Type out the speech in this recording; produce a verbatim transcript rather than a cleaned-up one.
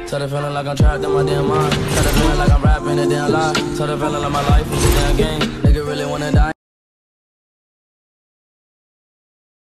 Tell the feeling like I'm trapped in my damn mind. Tell the feeling like I'm rapping a damn lie. Tell the feeling like my life is a damn game. Nigga really wanna die.